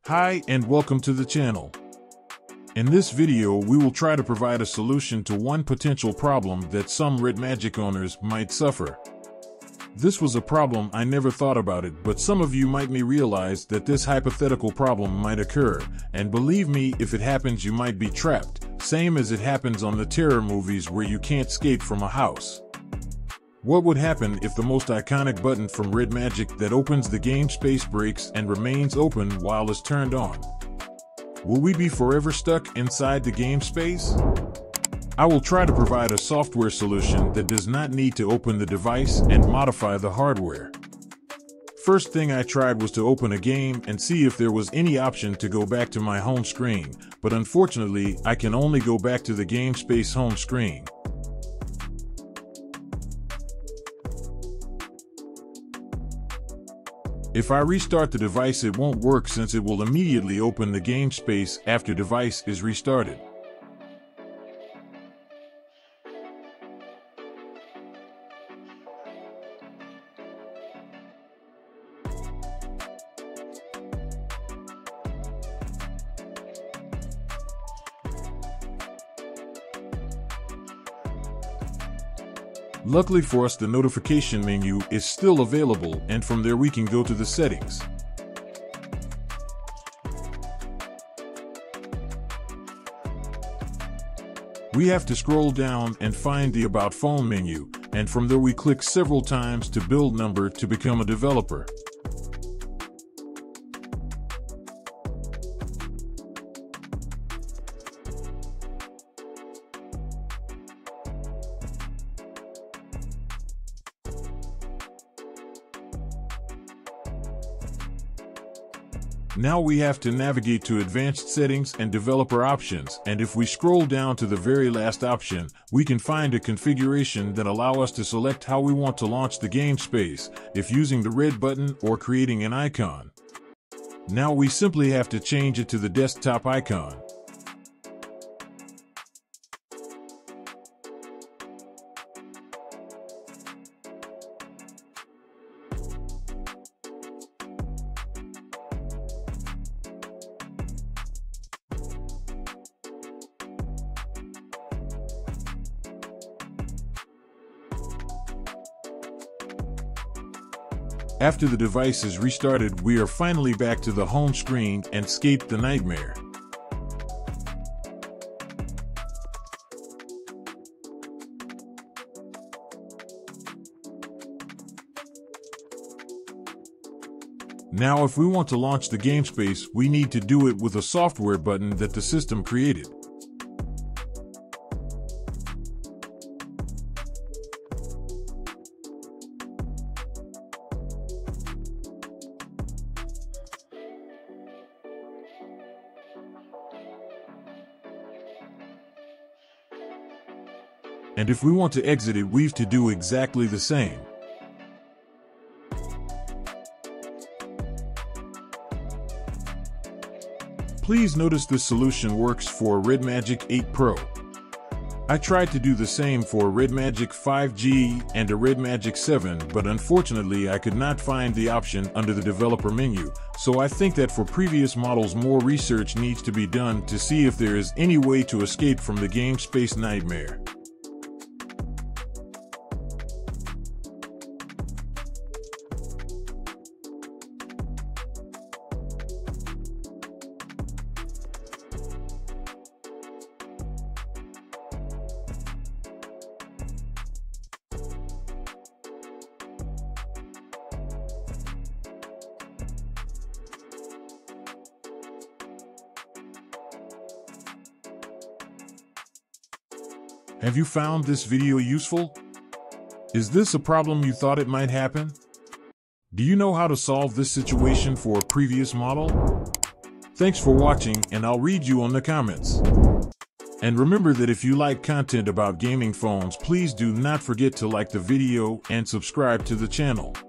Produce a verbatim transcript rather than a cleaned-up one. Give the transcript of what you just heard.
Hi and welcome to the channel. In this video we will try to provide a solution to one potential problem that some RedMagic owners might suffer. This was a problem I never thought about it, but some of you might may realize that this hypothetical problem might occur, and believe me, if it happens you might be trapped, same as it happens on the terror movies where you can't escape from a house. What would happen if the most iconic button from RedMagic that opens the game space breaks and remains open while it's turned on? Will we be forever stuck inside the game space? I will try to provide a software solution that does not need to open the device and modify the hardware. First thing I tried was to open a game and see if there was any option to go back to my home screen, but unfortunately I can only go back to the game space home screen. If I restart the device it won't work since it will immediately open the game space after device is restarted. Luckily for us, the notification menu is still available, and from there we can go to the settings. We have to scroll down and find the About Phone menu, and from there we click several times to build number to become a developer. Now we have to navigate to Advanced Settings and Developer Options, and if we scroll down to the very last option, we can find a configuration that allow us to select how we want to launch the game space, if using the red button or creating an icon. Now we simply have to change it to the desktop icon. After the device is restarted, we are finally back to the home screen and escape the nightmare. Now if we want to launch the game space, we need to do it with a software button that the system created. And if we want to exit it, we have to do exactly the same. Please notice this solution works for RedMagic eight Pro. I tried to do the same for RedMagic five G and a RedMagic seven, but unfortunately I could not find the option under the developer menu, so I think that for previous models more research needs to be done to see if there is any way to escape from the game space nightmare. Have you found this video useful? Is this a problem you thought it might happen? Do you know how to solve this situation for a previous model? Thanks for watching, and I'll read you on the comments. And remember that if you like content about gaming phones, please do not forget to like the video and subscribe to the channel.